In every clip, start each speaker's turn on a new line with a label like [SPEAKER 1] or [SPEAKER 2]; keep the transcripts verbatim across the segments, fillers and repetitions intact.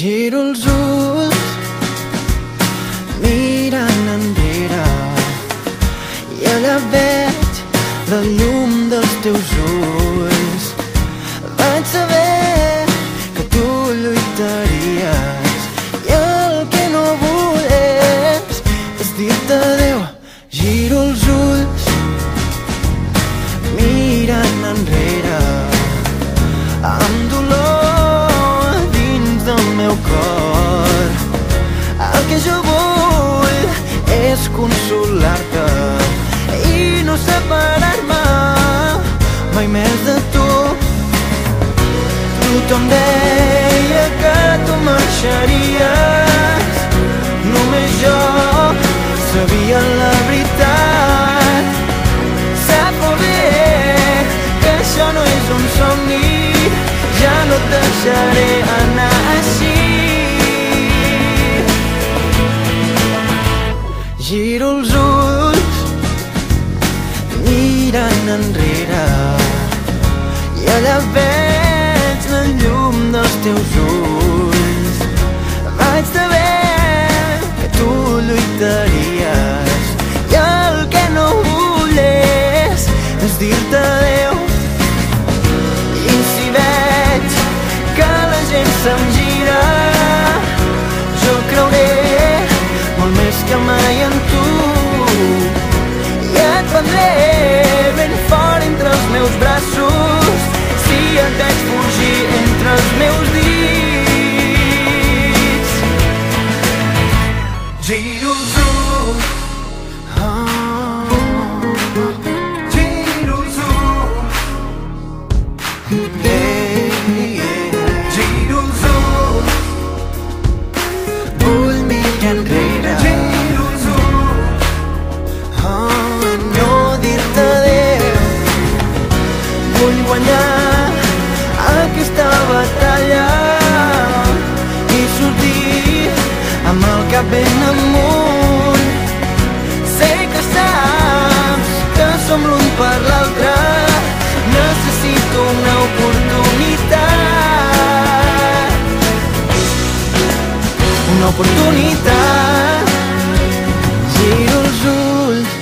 [SPEAKER 1] Giro els ulls mirant enrere i allà veig la llum dels teus ulls. Vaig saber que tu lluitaries i el que no vull és, és dir-te adéu. Giro els ulls mirant enrere amb dolor dins del meu cor. El que jo vull és consolar-te i no separar-me mai més de tu. Tothom deia que tu marxaries, només jo sabia la veritat. Sap molt bé que això no és un somni, ja no et deixaré anar així. Giro els ulls mirant enrere i allà veig la llum dels teus ulls. Vaig saber que tu lluitaries i el que no vull és, és dir-te adéu. I si veig que la gent se'm gira, jo creuré molt més que mai en tu i et prendré ben fort entre els meus braços si et veig fugir entre els meus dits. Giro els ulls, oh, giro els ulls, hey, yeah. Giro els ulls, vull mirar enrere. Giro els ulls, oh, no dir-te adéu. Vull guanyar aquesta batalla i sortir amb el cap ben amunt. Sé que saps que som l'un per l'altre, necessito una oportunitat, una oportunitat. Giro els ulls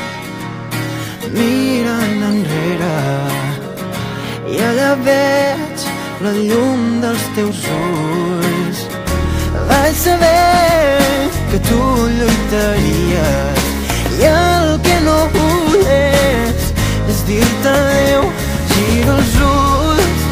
[SPEAKER 1] mirant enrere i allà veig la llum dels teus ulls. Vaig saber que tu lluitaries i el que no vull és, és dir-te adéu. Giro els ulls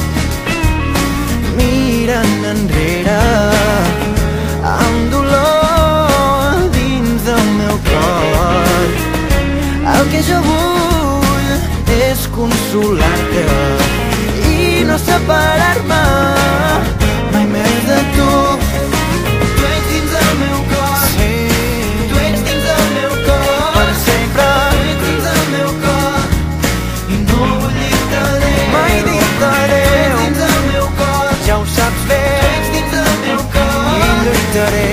[SPEAKER 1] mirant enrere amb dolor dins del meu cor. El que jo vull és consolar-te i no separar-me mai més de tu. Tu ets dins del meu cor, sí. Tu ets dins del meu cor, per sempre. Tu ets dins del meu cor i no vull dir-te adéu, mai dir-te adéu. Tu ets dins del meu cor, ja ho saps bé. Tu ets dins del meu cor i lluitaré